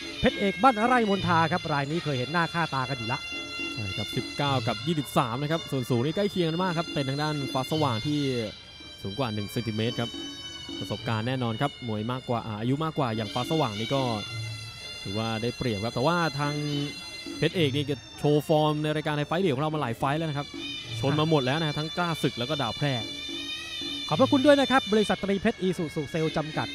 เพชรเอกบ้านไร่มนทาครับรายนี้เคยเห็นหน้าค่าตากันอยู่ละใช่ครับ19กับ23นะครับส่วนสูงนี่ใกล้เคียงกันมากครับเป็นทางด้านฟ้าสว่างที่สูงกว่า1เซนติเมตรครับประสบการณ์แน่นอนครับมวยมากกว่าอายุมากกว่าอย่างฟ้าสว่างนี่ก็ถือว่าได้เปรียบครับแต่ว่าทางเพชรเอกนี่ก็โชว์ฟอร์มในรายการในไฟท์เดี่ยวของเรามาหลายไฟท์แล้วนะครับชนมาหมดแล้วนะทั้งกล้าศึกแล้วก็ดาวแพร่ขอบพระคุณด้วยนะครับบริษัทตรีเพชรอีซูซูเซลจำกัด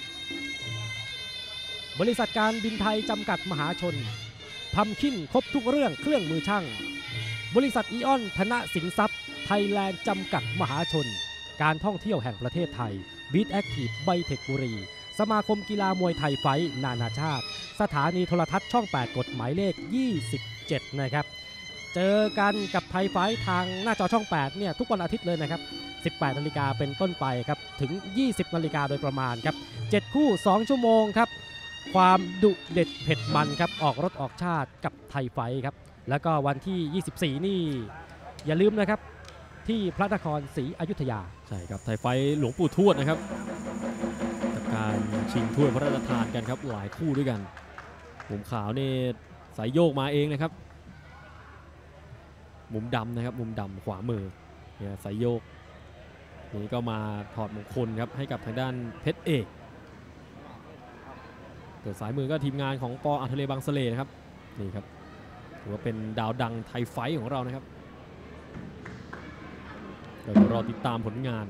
บริษัทการบินไทยจำกัดมหาชนพัมคินครบทุกเรื่องเครื่องมือช่างบริษัทอีออนธนสินทรัพย์ไทยแลนด์จำกัดมหาชนการท่องเที่ยวแห่งประเทศไทยบีทแอคทีฟไบเทคบุรีสมาคมกีฬามวยไทยไฟท์นานาชาติสถานีโทรทัศน์ช่อง8กฎหมายเลข27นะครับเจอกันกับไทยไฟท์ทางหน้าจอช่อง8เนี่ยทุกวันอาทิตย์เลยนะครับ18 นาฬิกาเป็นต้นไปครับถึง20 นาฬิกาโดยประมาณครับ7คู่2ชั่วโมงครับความดุเด็ดเผ็ดมันครับออกรถออกชาติกับไทยไฟท์ครับแล้วก็วันที่24นี่อย่าลืมนะครับที่พระนครศรีอยุธยาใช่ครับไทยไฟท์หลวงปู่ทวดนะครับกับการชิงถ้วยพระราชทานกันครับหลายคู่ด้วยกันมุมขาวนี่สายโยกมาเองนะครับมุมดำนะครับมุมดำขวามือเนี่ยสายโยกนี่ก็มาถอดมงคลครับให้กับทางด้านเพชรเอกส่วนสายมือก็ทีมงานของปอทะเลบางสะเลนะครับนี่ครับถือว่าเป็นดาวดังไทยไฟท์ของเรานะครับเดี๋ยวรอติดตามผลงาน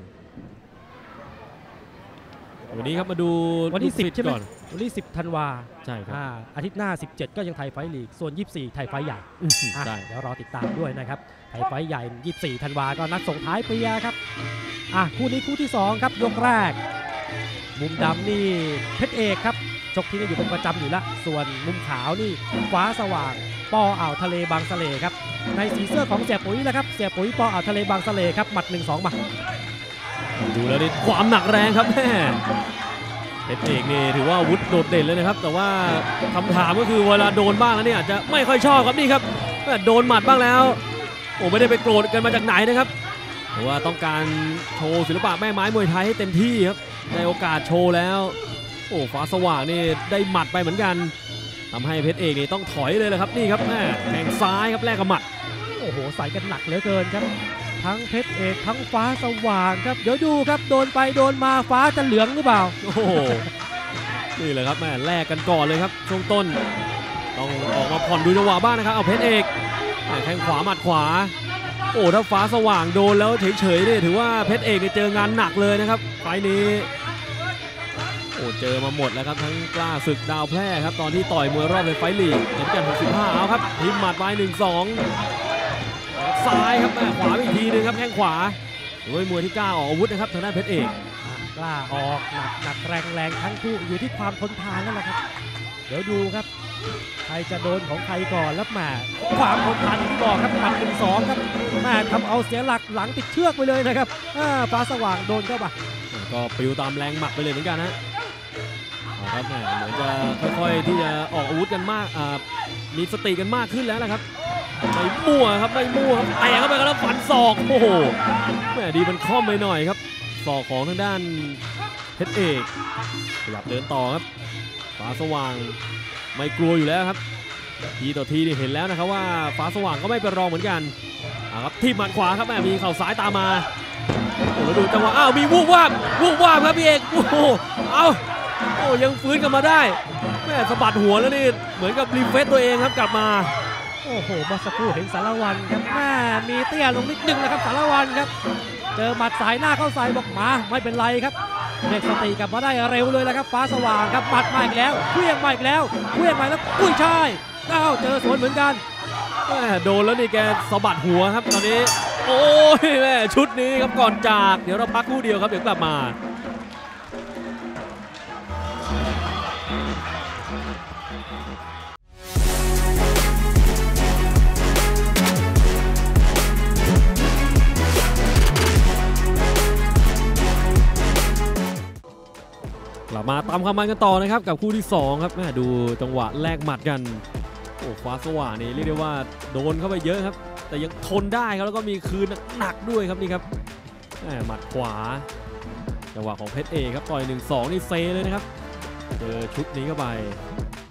วันนี้ครับมาดูวันที่10ใช่ไหมวันที่10ธันวาใช่ครับอาทิตย์หน้า17ก็ยังไทยไฟท์ลีกส่วน24ไทยไฟท์ใหญ่เดี๋ยวรอติดตามด้วยนะครับไทยไฟท์ใหญ่24ธันวาก็นัดส่งท้ายปีครับคู่นี้คู่ที่2ครับยกแรกมุมดำนี่เพชรเอกครับชกที่นี่อยู่เป็นประจำอยู่แล้วส่วนมุมขาวนี่ฟ้าสว่างปออ่าวทะเลบางสะเลครับในสีเสื้อของเสียปุ๋ยแล้วครับเสียปุ๋ยปออ่าวทะเลบางสะเลครับหมัด 1-2 มาดูแล้วนี่ความหนักแรงครับแม่เพชรเอกนี่ถือว่าวุฒิโดดเด่นเลยนะครับแต่ว่าคำถามก็คือเวลาโดนบ้างแล้วเนี่ยอาจจะไม่ค่อยชอบครับนี่ครับโดนหมัดบ้างแล้วโอ้ไม่ได้ไปโกรธกันมาจากไหนนะครับแต่ว่าต้องการโชว์ศิลปะแม่ไม้มวยไทยให้เต็มที่ครับในโอกาสโชว์แล้วโอ้ฟ้าสว่างนี่ได้หมัดไปเหมือนกันทำให้เพชรเอกนี่ต้องถอยเลยแหละครับนี่ครับแข้งซ้ายครับแลกกับหมัดโอ้โหใส่กันหนักเหลือเกินครับทั้งเพชรเอกทั้งฟ้าสว่างครับเดี๋ยวดูครับโดนไปโดนมาฟ้าจะเหลืองหรือเปล่าโอ้โหนี่เลยครับแลกกันก่อนเลยครับช่วงต้นต้องออกมาผ่อนดูจังหวะบ้างนะครับเอาเพชรเอกแข้งขวาหมัดขวาโอ้ถ้าฟ้าสว่างโดนแล้วเฉยๆเนี่ยถือว่าเพชรเอกเจองานหนักเลยนะครับไฟล์นี้โอ้เจอมาหมดแล้วครับทั้งกล้าศึกดาวแพร่ครับตอนที่ต่อยมวยรอบในไฟล์ลีกเข็มขัด65เอาครับทิมหมัดไป1-2ซ้ายครับขวาอีกทีนึงครับแข้งขวาด้วยมวยที่กล้าออกอาวุธนะครับทางด้านเพชรเอกกล้าออกหนักแรงทั้งคู่อยู่ที่ความทนทานนั่นแหละครับเดี๋ยวดูครับใครจะโดนของใครก่อนแล้วแหมความทนทานที่บอกครับหมัด 1-2ครับแหมทำเอาเสียหลักหลังติดเชือกไปเลยนะครับฟ้าสว่างโดนเข้าไปก็ปลิวตามแรงหมัดไปเลยเหมือนกันนะครับเหมือนจะค่อยๆที่จะออกอาวุธกันมากมีสติกันมากขึ้นแล้วนะครับไม่มั่วครับไม่มั่วครับแตะเข้าไปแล้วฟันศอกโอ้โหแหมดีมันคล่อมไปหน่อยครับศอกของทางด้านเพชรเอกขยับเดินต่อครับฟ้าสว่างไม่กลัวอยู่แล้วครับทีต่อทีนี่เห็นแล้วนะครับว่าฟ้าสว่างก็ไม่เป็นรองเหมือนกันครับทีมหมัดขวาครับแม่มีเข่าซ้ายตามมาโอ้แล้วดูจังหวะมีวูบวาบครับพี่เอกโอ้โหยังฟื้นกลับมาได้แม่สะบัดหัวแล้วนี่เหมือนกับรีเฟรชตัวเองครับกลับมาโอ้โหเมื่อสักครู่เห็นสารวันครับแม่มีเตี้ยลงนิดนึงนะครับสารวันครับเจอหมัดสายหน้าเข้าใส่บอกมาไม่เป็นไรครับเด็กสติกลับมาได้เร็วเลยนะครับฟ้าสว่างครับหมัดมาอีกแล้วเคลื่อนมาอีกแล้วกุ้ยช่ายเจอสวนเหมือนกันโดนแล้วนี่แกสะบัดหัวครับตอนนี้โอ้ยแม่ชุดนี้ครับก่อนจากเดี๋ยวเราพักคู่เดียวครับเดี๋ยวกลับมากลับมาตามความมันกันต่อนะครับกับคู่ที่2ครับแม่ดูจังหวะแลกหมัดกันโอ้ฟ้าสว่างนี่เรียกได้ว่าโดนเข้าไปเยอะครับแต่ยังทนได้ครับแล้วก็มีคืนหนักด้วยครับนี่ครับหมัดขวาจังหวะของเพชรเอกครับต่อย 1-2นี่เซเลยนะครับเจอชุดนี้เข้าไป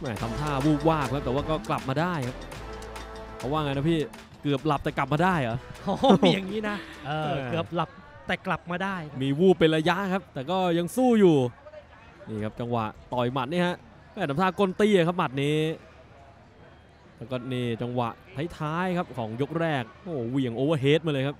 แหมทำท่าวูบวาบครับแต่ว่าก็กลับมาได้ครับเขาว่าไงนะพี่เกือบหลับแต่กลับมาได้เหรอโอ้มีอย่างนี้นะเกือบหลับแต่กลับมาได้มีวูบเป็นระยะครับแต่ก็ยังสู้อยู่นี่ครับจังหวะต่อยหมัดนี่ฮะแหมทำท่าก้นตี้ครับหมัดนี้แล้วก็นี่จังหวะท้ายๆครับของยกแรกโอ้เหวี่ยงโอเวอร์เฮดมาเลยครับ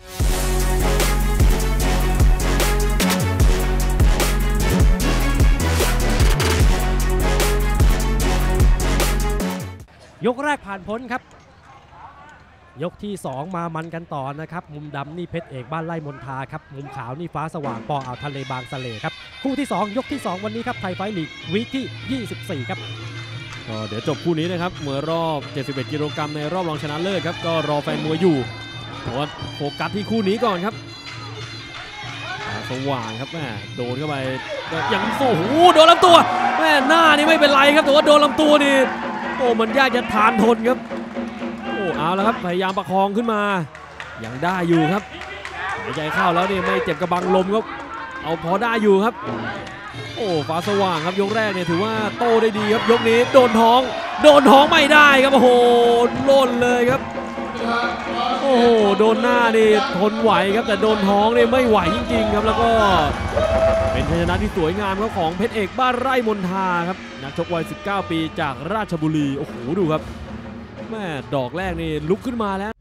ยกแรกผ่านพ้นครับยกที่2มามันกันต่อนะครับมุมดำนี่เพชรเอกบ้านไร่มนทาครับมุมขาวนี่ฟ้าสว่างปออ่าวทะเลบางสะเลครับคู่ที่2ยกที่2วันนี้ครับไทยไฟท์ลีกวีคที่24ครับก็เดี๋ยวจบคู่นี้นะครับเมื่อรอบ71กิโลกรัมในรอบรองชนะเลิศครับก็รอแฟนมวยอยู่แต่ว่าโฟกัสที่คู่นี้ก่อนครับสว่างครับแม่โดนเข้าไปอย่างโอ้โหโดนลำตัวแม่หน้านี่ไม่เป็นไรครับแต่ว่าโดนลำตัวนี่โอ้มันยากจะทานทนครับโอ้เอาแล้วครับพยายามประคองขึ้นมายังได้อยู่ครับหายใจเข้าแล้วนี่ไม่เจ็บกระบังลมครับเอาพอได้อยู่ครับโอ้ฟ้าสว่างครับยกแรกเนี่ยถือว่าโตได้ดีครับยกนี้โดนท้องไม่ได้ครับโอ้โหล่นเลยครับโอ้โหโดนหน้านี่ทนไหวครับแต่โดนท้องนี่ไม่ไหวจริงๆครับแล้วก็เป็นชัยชนะที่สวยงามครับของเพชรเอกบ้านไร่มนทาครับนักชกวัย19 ปีจากราชบุรีโอ้โหดูครับแม่ดอกแรกนี่ลุกขึ้นมาแล้ว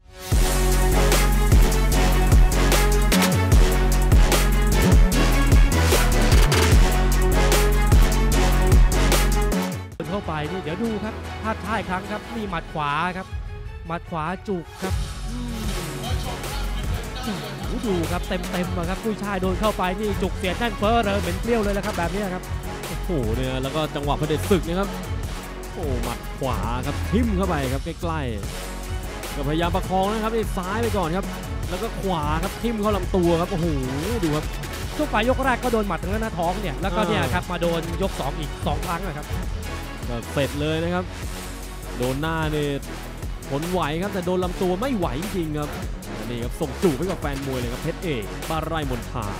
เข้าไปนี่เดี๋ยวดูครับพลาดท่าอีกครั้งครับนี่หมัดขวาครับหมัดขวาจุกครับดูครับเต็มครับกุ้ยช่ายโดนเข้าไปนี่จุกเสียดแน่นเฟ้อเลยเหม็นเปรี้ยวเลยแล้วครับแบบนี้ครับโอ้โหเนี่ยแล้วก็จังหวะพระเดชศึกนะครับโอ้หมัดขวาครับทิ่มเข้าไปครับใกล้ๆก็พยายามประคองนะครับซ้ายไปก่อนครับแล้วก็ขวาครับทิ่มเข้าลำตัวครับโอ้โหดูครับช่วงปลายยกแรกก็โดนหมัดทางหน้าท้องเนี่ยแล้วก็เนี่ยครับมาโดนยก2อีก2ครั้งนะครับก็เสร็จเลยนะครับโดนหน้าเนี่ยทนไหวครับแต่โดนลำตัวไม่ไหวจริงครับนี่ครับส่งจูบให้กับแฟนมวยเลยครับเพชรเอกบ้านไร่มนทา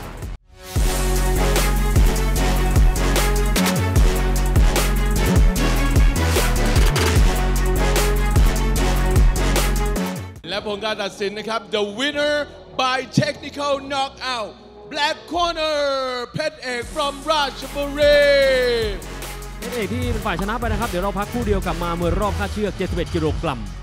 และผลการตัดสินนะครับ The winner by technical knockout Black Corner เพชรเอก from ราชบุรีเพชรเอกที่เป็นฝ่ายชนะไปนะครับเดี๋ยวเราพักคู่เดียวกลับมาเมื่อรอบค่าเชือก71 กิโลกรัม